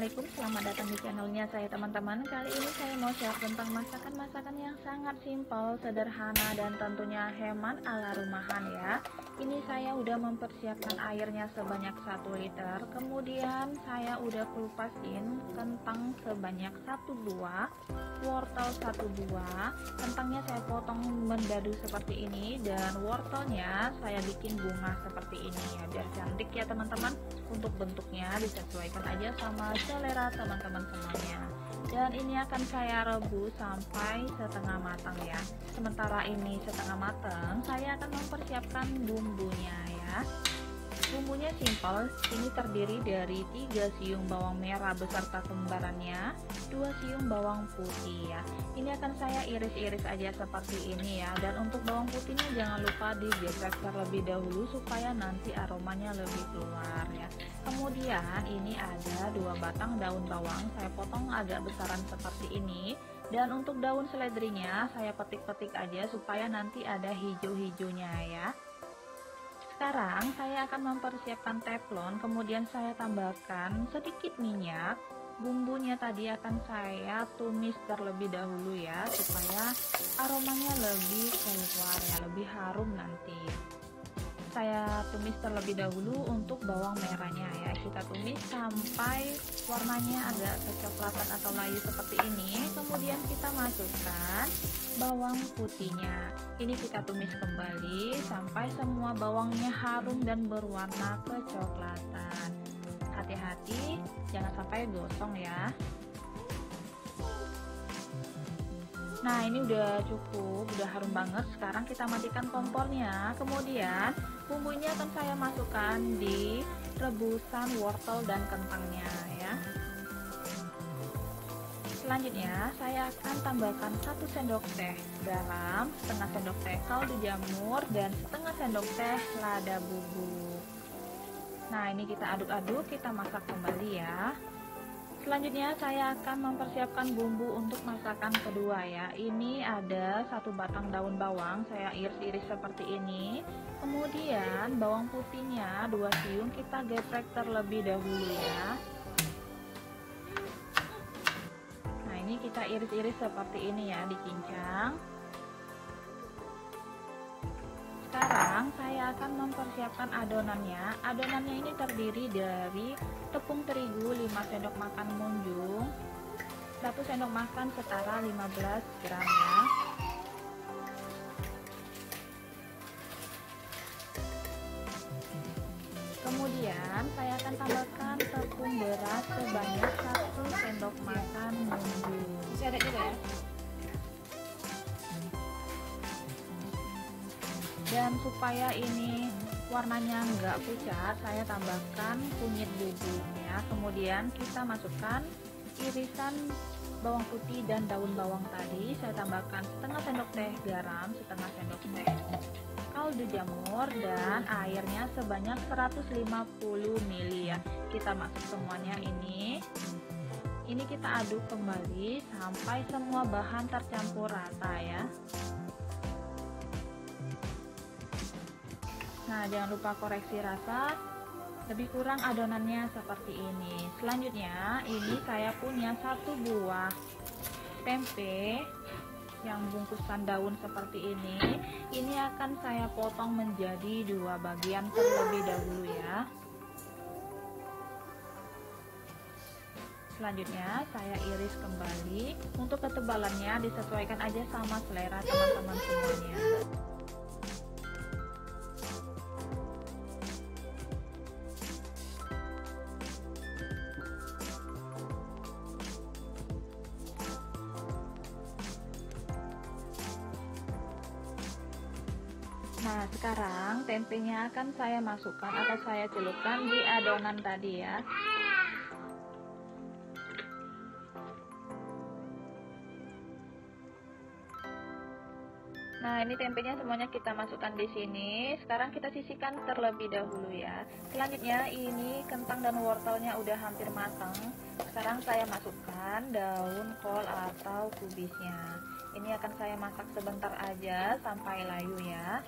Assalamualaikum, selamat datang di channelnya saya teman-teman. Kali ini saya mau share tentang masakan-masakan yang sangat simpel, sederhana, dan tentunya hemat ala rumahan ya. Ini saya udah mempersiapkan airnya sebanyak 1 liter. Kemudian saya udah kupasin kentang sebanyak 1 buah, wortel 1 buah. Kentangnya saya potong mendadu seperti ini, dan wortelnya saya bikin bunga seperti ini ya, biar cantik ya teman-teman. Untuk bentuknya disesuaikan aja sama selera teman-teman semuanya. Dan ini akan saya rebus sampai setengah matang ya. Sementara ini setengah matang, saya akan mempersiapkan bumbunya ya. Bumbunya simpel, ini terdiri dari 3 siung bawang merah beserta kembarannya, 2 siung bawang putih ya. Ini akan saya iris-iris aja seperti ini ya. Dan untuk bawang putihnya jangan lupa digesek terlebih dahulu supaya nanti aromanya lebih keluar ya. Kemudian ini ada 2 batang daun bawang, saya potong agak besaran seperti ini. Dan untuk daun seledrinya saya petik-petik aja supaya nanti ada hijau-hijaunya ya. Sekarang saya akan mempersiapkan teflon, kemudian saya tambahkan sedikit minyak. Bumbunya tadi akan saya tumis terlebih dahulu ya, supaya aromanya lebih keluar ya, lebih harum nanti. Saya tumis terlebih dahulu untuk bawang merahnya ya. Kita tumis sampai warnanya agak kecoklatan atau layu seperti ini. Kemudian kita masukkan bawang putihnya. Ini kita tumis kembali sampai semua bawangnya harum dan berwarna kecoklatan. Hati-hati jangan sampai gosong ya. Nah, ini udah cukup, udah harum banget. Sekarang kita matikan kompornya. Kemudian bumbu ini akan saya masukkan di rebusan wortel dan kentangnya ya. Selanjutnya saya akan tambahkan 1 sendok teh garam, setengah sendok teh kaldu jamur, dan setengah sendok teh lada bubuk. Nah, ini kita aduk-aduk, kita masak kembali ya. Selanjutnya saya akan mempersiapkan bumbu untuk masakan kedua ya. Ini ada 1 batang daun bawang, saya iris-iris seperti ini. Kemudian bawang putihnya 2 siung kita geprek terlebih dahulu ya. Nah, ini kita iris-iris seperti ini ya, dicincang. Sekarang saya akan mempersiapkan adonannya. Adonannya ini terdiri dari tepung terigu 5 sendok makan munjung, 1 sendok makan setara 15 gram ya. Kemudian saya akan tambahkan tepung beras sebanyak 1 sendok makan munjung. Masih ada juga ya. Dan supaya ini warnanya nggak pucat, saya tambahkan kunyit bubuknya. Kemudian kita masukkan irisan bawang putih dan daun bawang tadi. Saya tambahkan setengah sendok teh garam, setengah sendok teh kaldu jamur, dan airnya sebanyak 150 ml ya. Kita masuk semuanya ini. Ini kita aduk kembali sampai semua bahan tercampur rata ya. Nah, jangan lupa koreksi rasa, lebih kurang adonannya seperti ini. Selanjutnya ini saya punya 1 buah tempe yang bungkusan daun seperti ini. Ini akan saya potong menjadi 2 bagian terlebih dahulu ya. Selanjutnya saya iris kembali. Untuk ketebalannya disesuaikan aja sama selera teman-teman semuanya. Nah, sekarang tempenya akan saya masukkan atau saya celupkan di adonan tadi ya. Nah, ini tempenya semuanya kita masukkan di sini. Sekarang kita sisihkan terlebih dahulu ya. Selanjutnya ini kentang dan wortelnya udah hampir matang. Sekarang saya masukkan daun kol atau kubisnya. Ini akan saya masak sebentar aja sampai layu ya.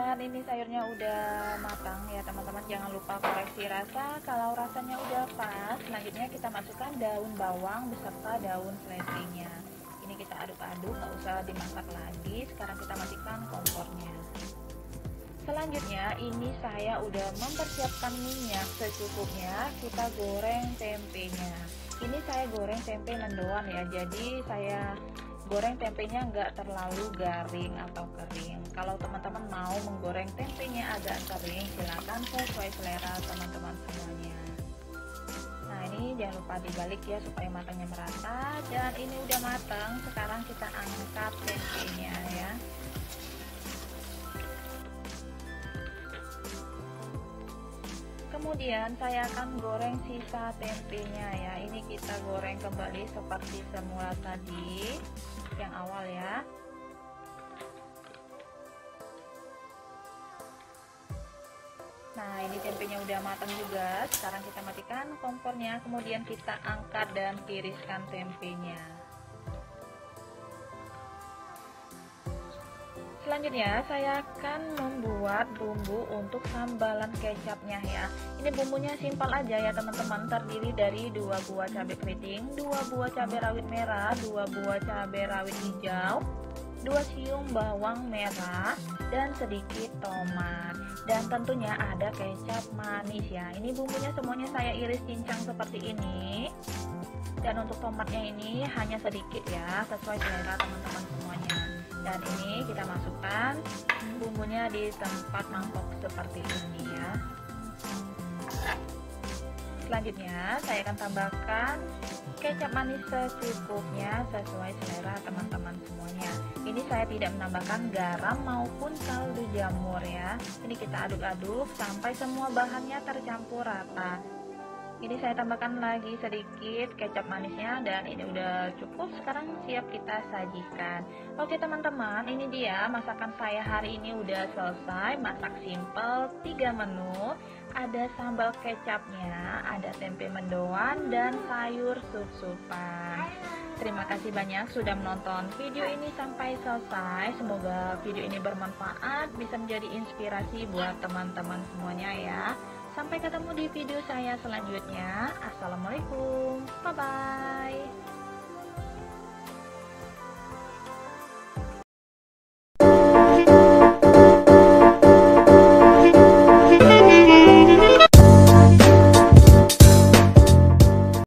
Dan ini sayurnya udah matang ya teman-teman, jangan lupa koreksi rasa. Kalau rasanya udah pas, selanjutnya kita masukkan daun bawang beserta daun seledrinya. Ini kita aduk-aduk, nggak usah dimasak lagi. Sekarang kita matikan kompornya. Selanjutnya ini saya udah mempersiapkan minyak secukupnya. Kita goreng tempenya. Ini saya goreng tempe mendoan ya, jadi saya goreng tempenya nggak terlalu garing atau kering. Kalau teman-teman mau menggoreng tempenya agak kering, silakan sesuai selera teman-teman semuanya. Nah ini jangan lupa dibalik ya supaya matangnya merata. Dan ini udah matang, sekarang kita angkat tempenya ya. Kemudian saya akan goreng sisa tempenya ya. Ini kita goreng kembali seperti semula tadi yang awal ya. Nah ini tempenya udah matang juga. Sekarang kita matikan kompornya. Kemudian kita angkat dan tiriskan tempenya. Selanjutnya saya akan membuat bumbu untuk sambalan kecapnya ya. Ini bumbunya simpel aja ya teman-teman, terdiri dari 2 buah cabai keriting, 2 buah cabai rawit merah, 2 buah cabai rawit hijau, 2 siung bawang merah, dan sedikit tomat. Dan tentunya ada kecap manis ya. Ini bumbunya semuanya saya iris cincang seperti ini. Dan untuk tomatnya ini hanya sedikit ya, sesuai selera teman-teman semuanya. Dan ini kita masukkan bumbunya di tempat mangkok seperti ini ya. Selanjutnya saya akan tambahkan kecap manis secukupnya sesuai selera teman-teman semuanya. Ini saya tidak menambahkan garam maupun kaldu jamur ya. Ini kita aduk-aduk sampai semua bahannya tercampur rata. Ini saya tambahkan lagi sedikit kecap manisnya dan ini udah cukup. Sekarang siap kita sajikan. Oke teman-teman, ini dia masakan saya hari ini udah selesai. Masak simple 3 menu. Ada sambal kecapnya, ada tempe mendoan, dan sayur sup-supan. Terima kasih banyak sudah menonton video ini sampai selesai. Semoga video ini bermanfaat, bisa menjadi inspirasi buat teman-teman semuanya ya. Sampai ketemu di video saya selanjutnya. Assalamualaikum. Bye-bye.